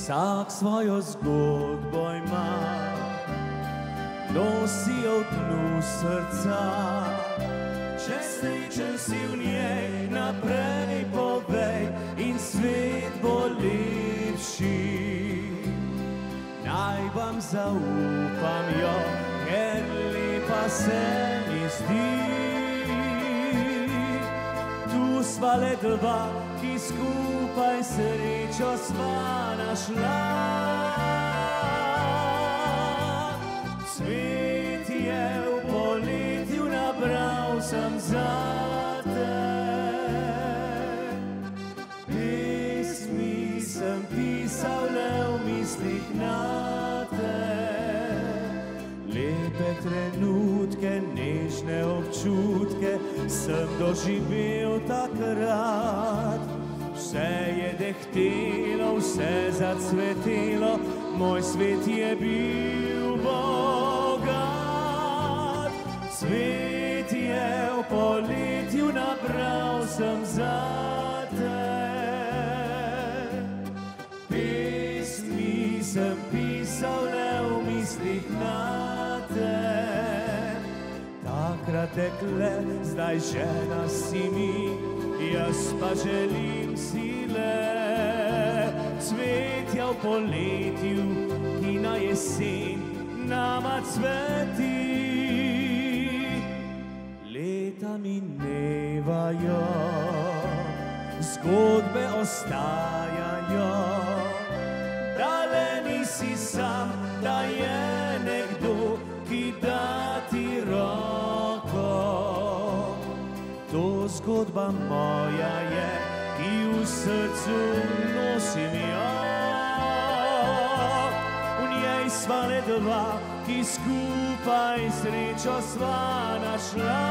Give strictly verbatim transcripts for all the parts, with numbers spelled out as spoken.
vsak svojo zgodbo ima, nosi jo v dnu srca. Če srečen si v njej, naprej povej in svet bo lepši. Naj vam zaupam jo, ker lepa se mi zdi. Tu sva le dva, ki skupaj srečo sva našla. Svet je v poletju nabral sem zate. Pesmi sem pisal le v mislih nate. Lepe trenutke, nežne občutke sem doživel takrat. Vse je dehtelo, vse zacvetelo, moj svet je bil bogat. Svet je v poletju nabral sem zate. Pesmi sem pisal le v mislih nate. Takrat dekle, zdaj žena si mi, jaz pa želim sile. Cvetja v poletju, ki na jesen nama cveti. Leta minevajo, zgodbe ostajajo. Dale nisi sam, da je nekdo, ki da ti roko. To zgodba moja je, ki v srcu nosim jo. V njej sva le dva, ki skupaj srečo sva našla.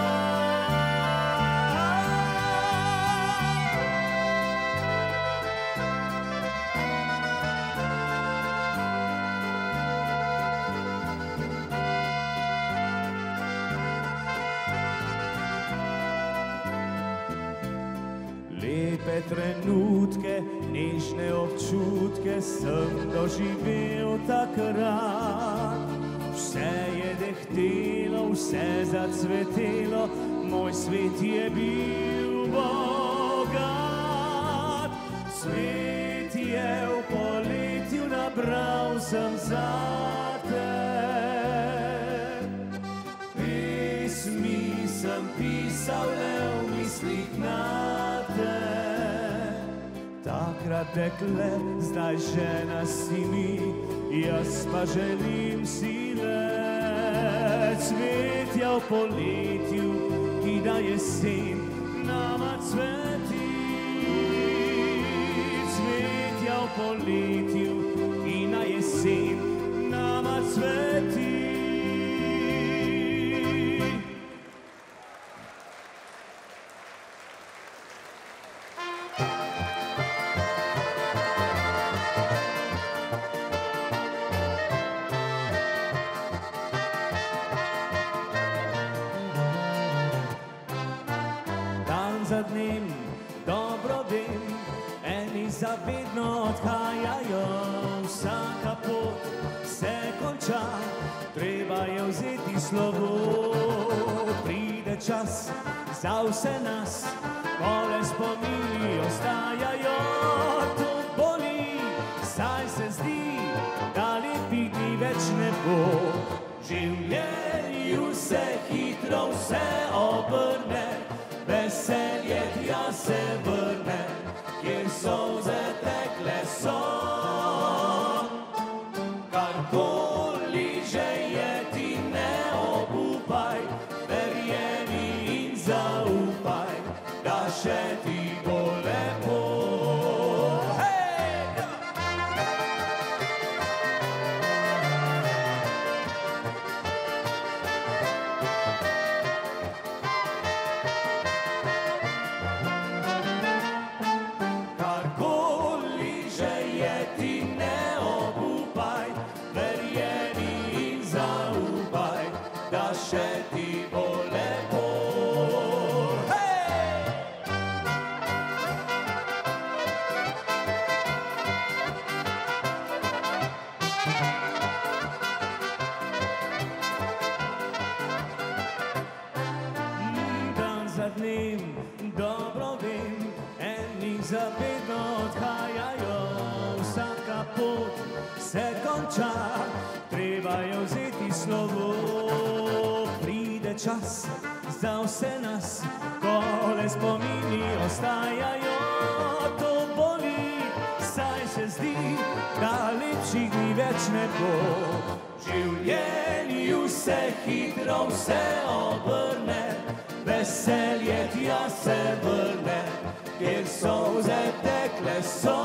Lepe trenutke, nežne občutke sem doživel takrat. Vse je dehtelo, vse zacvetelo, moj svet je bil bogat. Svet je v poletju nabral sem zate. Pesmi sem pisal le v mislih nate. Takrat dekle, zdaj žena si mi, jaz pa želim sile. Cvetja v poletju, ki da jesen nama cveti. Cvetja v poletju, ki na jesen nama cveti. Za dnem, dobro vem, eni zavedno odhajajo. Vsaka pot se konča, treba je vzeti slovo. Pride čas za vse nas, ko le spomini ostajajo. To boli, saj se zdi, da lepih dni več ne bo. Življenju se hitro vse obrne, veselje tja se vrne, kjer solze tekle so. Karkoli že je, ti ne obupaj, verjemi in zaupaj, da še ti bo lepo. dnem, dobro vem, eni za vedno odhajajo, vsaka pot se konča, treba je vzeti slovo. Pride čas za vse nas, ko le spomini ostajajo, to boli, saj se zdi, da lepših dni več ne bo. V življenju se hitro vse obrne, veselje tja se vrne, kjer solze tekle so.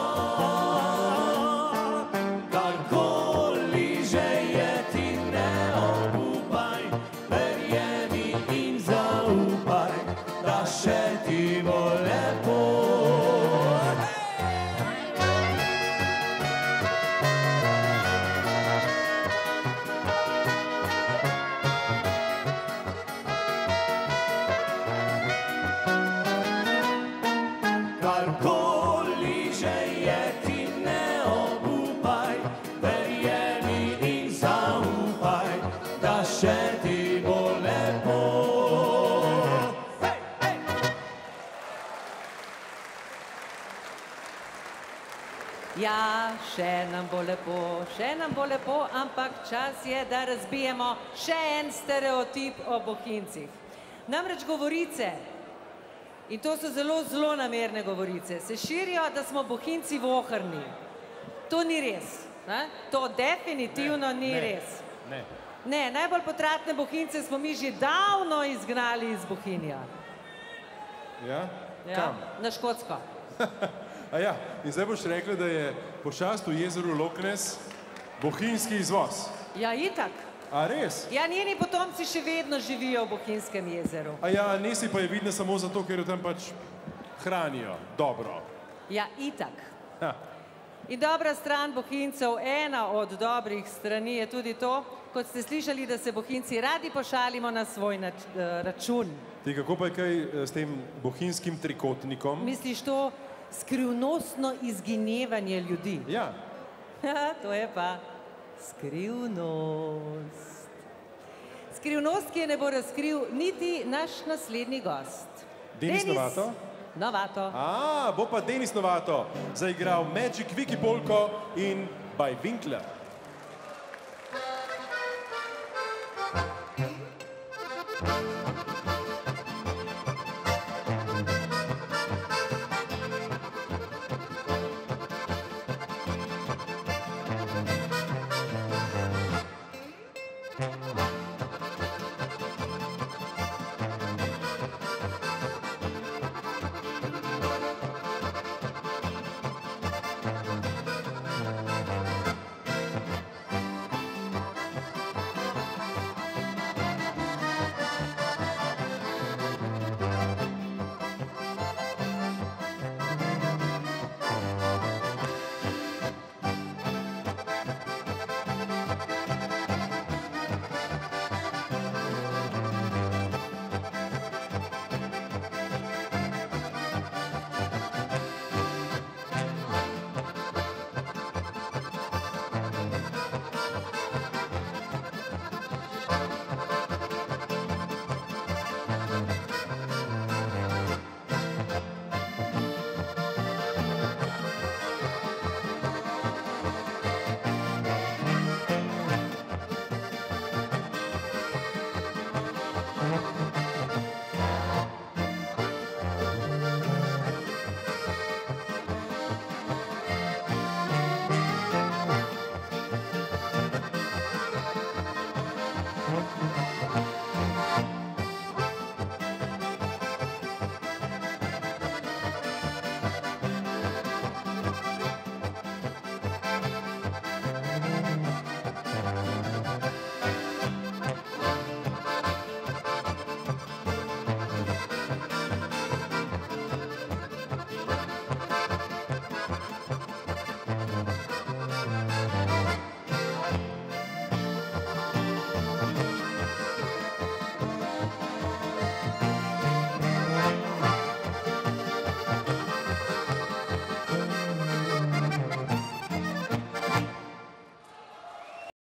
Karkoli že je, ti ne obupaj, verjemi in zaupaj, da še ti bo lepo. Karkoli že je, ti ne obupaj, verjemi in zaupaj, da še ti bo lepo. Hej, hej! Ja, še nam bo lepo, še nam bo lepo, ampak čas je, da razbijemo še en stereotip o Bohinjcih. Namreč govorice, in to so zelo zlonamerne govorice, se širijo, da smo Bohinjci vohrni. To ni res. Ne? To definitivno Ne, ni ne, res. Ne. Ne, najbolj potratne Bohinjce smo mi že davno izgnali iz Bohinja. Ja? Ja, Kam? na Škotsko. A ja, in zdaj boš rekla, da je pošast v jezeru Loch Ness bohinjski izvoz. Ja, itak. A res? Ja, njeni potomci še vedno živijo v Bohinjskem jezeru. A ja, nisi pa je vidna samo zato, ker jo tam pač hranijo. Dobro. Ja, itak. Ha. In dobra stran Bohinjcev, ena od dobrih strani je tudi to, kot ste slišali, da se Bohinjci radi pošalimo na svoj nač, eh, račun. Ti, kako pa je kaj eh, s tem bohinjskim trikotnikom? Misliš to skrivnostno izginevanje ljudi? Ja. To je pa skrivnost. Skrivnost, ki je ne bo razkril niti naš naslednji gost. Denis Novato? Novato. A, bo pa Denis Novato zaigral Magic Viki Polko in By Winkler. Thank you.